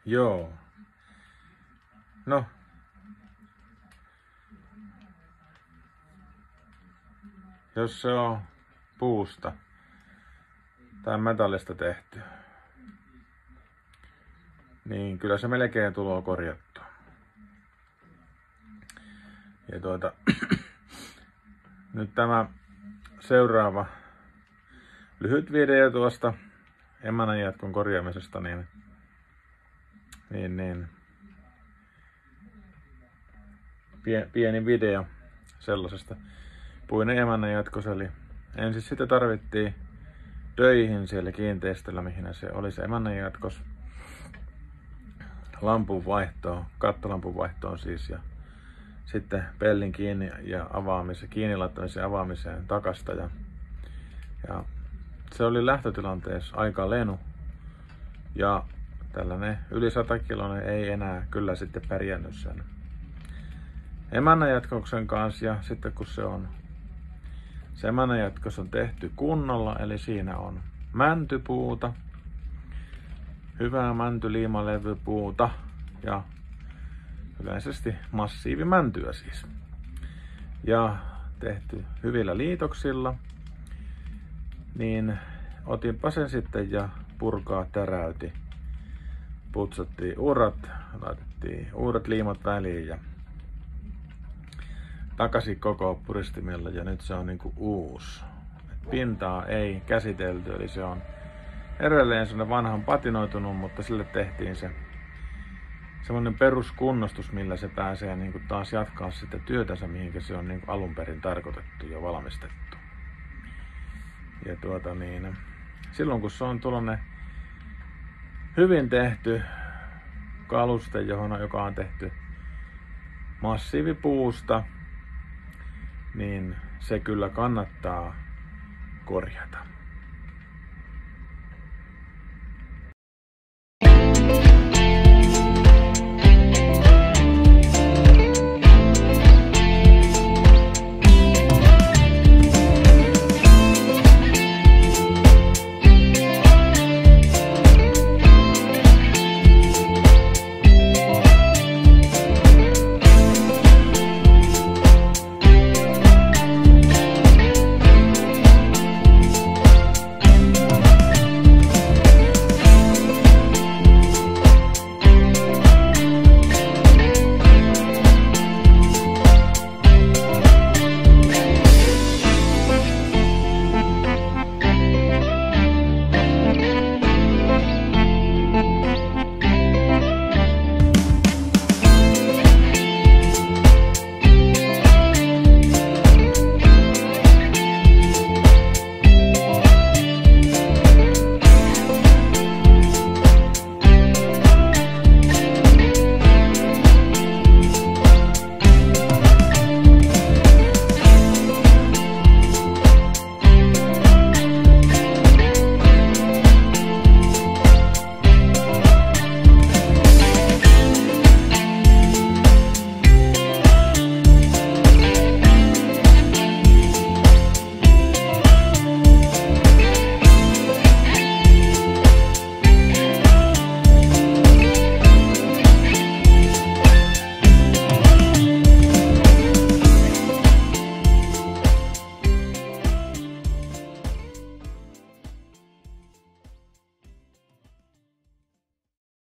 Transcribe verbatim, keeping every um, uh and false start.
Joo. No. Jos se on puusta tai metallista tehty, niin kyllä se melkein tulee korjattua. Ja tuota, nyt tämä seuraava lyhyt video tuosta emännän jatkon korjaamisesta, niin, niin, niin pieni video sellaisesta puinen emännän jatkos. Eli ensin sitten tarvittiin töihin siellä kiinteistöllä, mihin se oli se emännän jatkos, lampun vaihtoon, kattolampun vaihtoon siis, ja sitten pellin kiinni ja avaamiseen, kiinni laittamiseen ja avaamiseen takasta. Ja, ja se oli lähtötilanteessa aika lenu. Ja tällainen yli sata kiloinen ei enää kyllä sitten pärjännyt sen emännän jatkoksen kanssa. Ja sitten kun se on, se emännän jatkos on tehty kunnolla, eli siinä on mäntypuuta, hyvää mäntyliimalevypuuta ja yleisesti massiivimäntyä siis. Ja tehty hyvillä liitoksilla, niin otinpa sen sitten ja purkaa täräyti. Putsattiin urat, laitettiin uudet liimat väliin ja takaisin koko puristimella, ja nyt se on niinku uusi. Pintaa ei käsitelty, eli se on edelleen sellainen vanhan patinoitunut, mutta sille tehtiin se semmoinen peruskunnostus, millä se pääsee niinku taas jatkaa sitä työtänsä, mihinkä se on niinku alun perin tarkoitettu ja valmistettu. Ja tuota niin, silloin kun se on tuollainen hyvin tehty kaluste, johon, joka on tehty massiivipuusta, niin se kyllä kannattaa korjata.